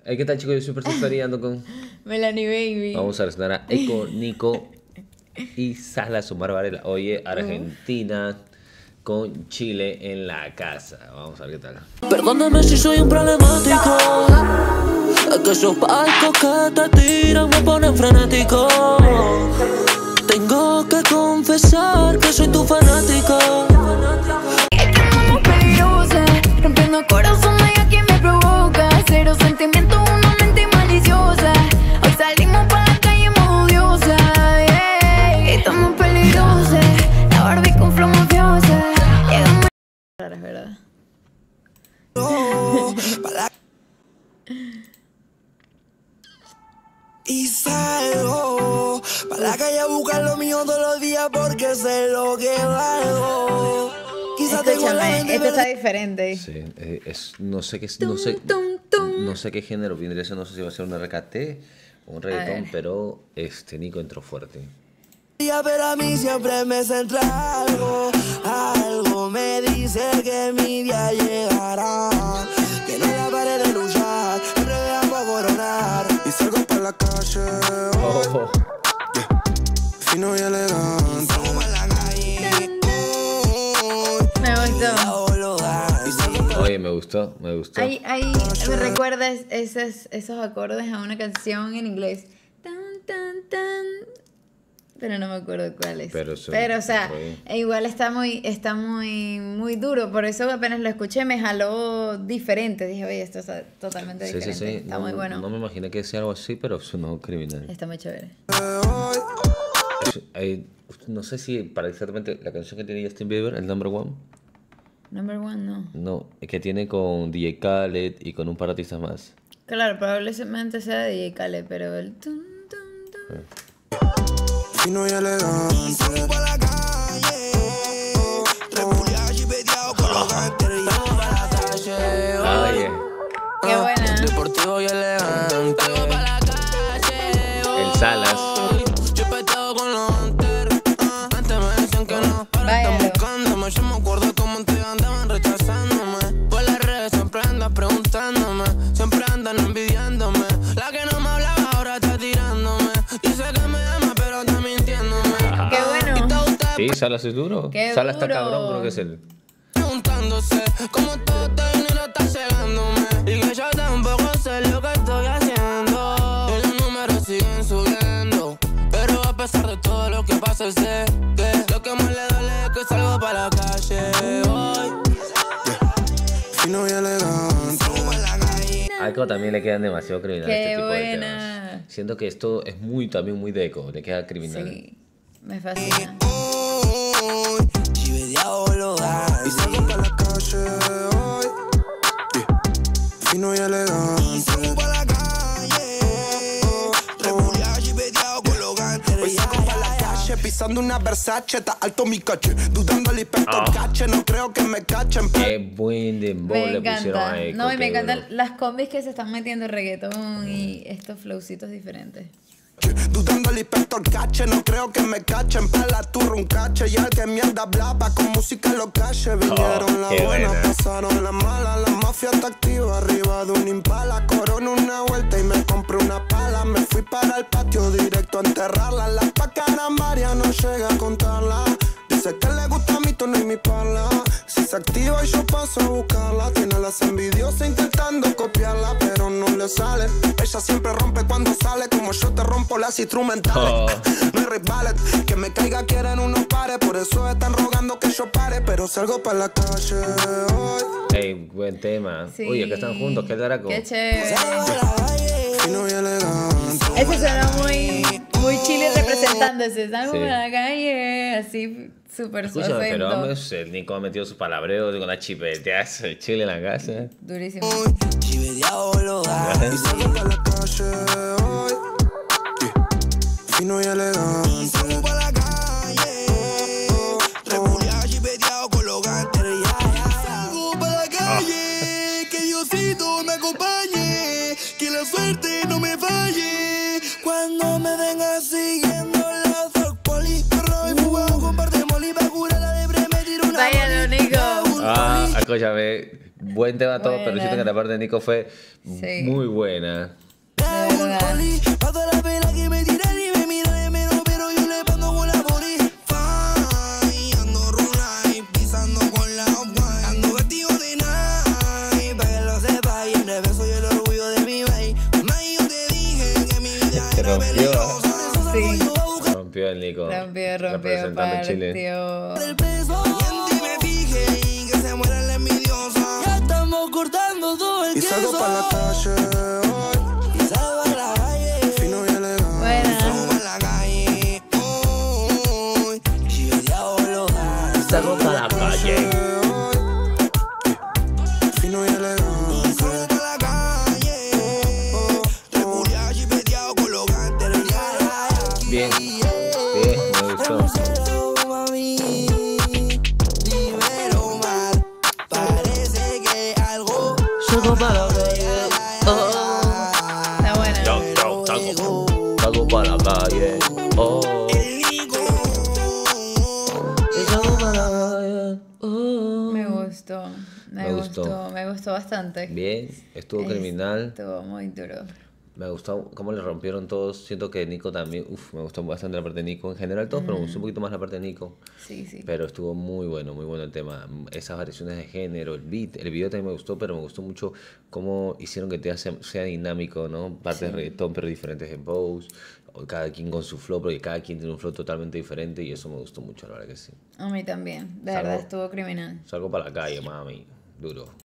¿Qué tal, chicos? Yo soy Super y ando con Melanie Baby. Vamos a resonar a Eco, Nico y Sala Sumar Varela. Oye, Argentina con Chile en la casa. Vamos a ver qué tal. Perdóname si soy un problemático. Es que esos palcos que te tiran me ponen frenético. Tengo que confesar que soy tu fanático. Estamos peligrosas, rompiendo corazones y a quien me provoca. Cero sentimiento, una mente maliciosa. Hoy salimos para la calle muy odiosa, yeah. Estamos peligrosas, la Barbie con flow mafiosa. Llegamos Es verdad. Y salgo para la calle a buscar lo mío todos los días porque sé lo que valgo. Quizás Escúchame, esto está diferente. Sí, no sé qué no sé qué género vendría a ser, no sé si va a ser un RKT o un reggaetón, pero Nico entró fuerte. Pero a mí siempre me centra algo. Algo me dice que mi día llegará. Que no la paré de luchar, me vean para coronar. Y salgo para la calle hoy, fino y elegante. Me gustó. Oye, me gustó. Ahí me recuerda esos acordes a una canción en inglés. Tan, tan, tan. Pero no me acuerdo cuál es. Pero o sea, igual está muy duro. Por eso apenas lo escuché me jaló diferente. Dije, oye, esto está totalmente diferente. Sí. Está muy bueno. No me imaginé que sea algo así, pero sonó criminal. Está muy chévere. No sé si para exactamente la canción que tiene Justin Bieber, el Number One. Number One, no. No, que tiene con DJ Khaled y con un par de artistas más. Claro, probablemente sea de DJ Khaled, pero el... Fino y elegante. Y salgo para la calle. Repuliado y peteado con los gangsters. Y salgo para la calle. Qué buena. Deportivo y elegante. Salgo para la calle. El Salas. Yo peteado con los gangsters. Antes me decían que no. Ahora están buscándome. Yo me acuerdo cómo antes andaban rechazándome. Por las redes siempre andas preguntándome. Siempre andan envidiándome. La que no me hablaba ahora está tirándome. Dice que me ama pero está mintiéndome. Qué bueno. Sí, Salas es duro. Qué Salas está duro. cabrón, creo que es él. Preguntándose cómo todo este dinero está llegándome. Y que yo tampoco sé lo que estoy haciendo. Y los números siguen subiendo. Pero a pesar de todo lo que pasa, sé que lo que más le duele es que salgo para la calle hoy. Fino y elegante. A Eco también le quedan demasiado criminales Qué este tipo de buena. temas. Siento que esto es también muy de Eco, le queda criminal. Sí, me fascina. Y salgo para la calle hoy. Fino y elegante. Salgo para la calle. Repuliado y peteado con los gangsters. Hoy salgo para la calle pisando una Versace. Está alto mi caché. Dudando el inspector cache. No creo que me cachen. Qué buen dembow Me le pusieron encanta. a Eco. No, y me qué encantan duro. las combis que se están metiendo en reggaetón y estos flowcitos diferentes. Dudando el inspector cache, no creo que me cachen. Pa' la turra un cache y al que mierda hablaba con música lo cache. Vinieron las qué buenas, buena. pasaron las malas. La mafia está activa arriba de un impala. Corona una vuelta y me compré una pala. Me fui para el patio directo a enterrarla. La pacara María no llega a contarla. Dice que le gusta mi tono y mi pala. Si se activa y yo paso a buscarla. Tiene a las envidiosas intentando copiarla, pero no le sale. Ella siempre rompe cuando sale, como yo te rompo las instrumentales. No hay rivales, que me caiga quieren unos pares. Por eso están rogando que yo pare, pero salgo para la calle hoy. Ey, buen tema. Sí. Oye, que están juntos, qué daraco. Qué chévere. Fino y elegante. Ese suena muy chile representándose. Salgo Sí. por la calle, así súper su Escúchame, pero acento. vamos, el Nico ha metido su palabreo con la chipeteas, el chile en la casa. Durísimo. Chivedeado lo da. Y salgo para la calle hoy. Fino y elegante. Salgo para la calle. Repuliado, chivedeado con los gangsters. Salgo para la calle. Que Diosito me acompañe. Que la suerte no me falle. Cuando me venga siguiendo la drug police. Perro y fugado con par de moli. Va a curar la debre. Me tiro una Váyalo, Nico. Escúchame, buen tema todo, pero siento que la parte de Nico fue muy buena. Rompió el Nico. Rompió, representando Chile. Y salgo pa' la calle hoy. Y salgo a la calle. Fino y elegante. Salgo pa' la calle hoy. Y el diablo va. Salgo pa' la calle. Fino y elegante. Y salgo pa' la calle. Regular y peteado con los gantes. Bien, me gustó. Salgo pa' la calle. Está buena. Salgo pa' la calle. Salgo pa' la calle. Me gustó bastante. Bien, estuvo criminal. Estuvo muy duro. Me gustó cómo le rompieron todos. Siento que Nico también. Me gustó bastante la parte de Nico. En general todos, pero me gustó un poquito más la parte de Nico. Sí. Pero estuvo muy bueno el tema. Esas variaciones de género, el beat. El video también me gustó, pero me gustó mucho cómo hicieron que el tema sea dinámico, ¿no? Partes de reggaetón, pero diferentes en pose. Cada quien con su flow, porque cada quien tiene un flow totalmente diferente y eso me gustó mucho, la verdad que sí. A mí también. De verdad estuvo criminal. Salgo para la calle, mami. Duro.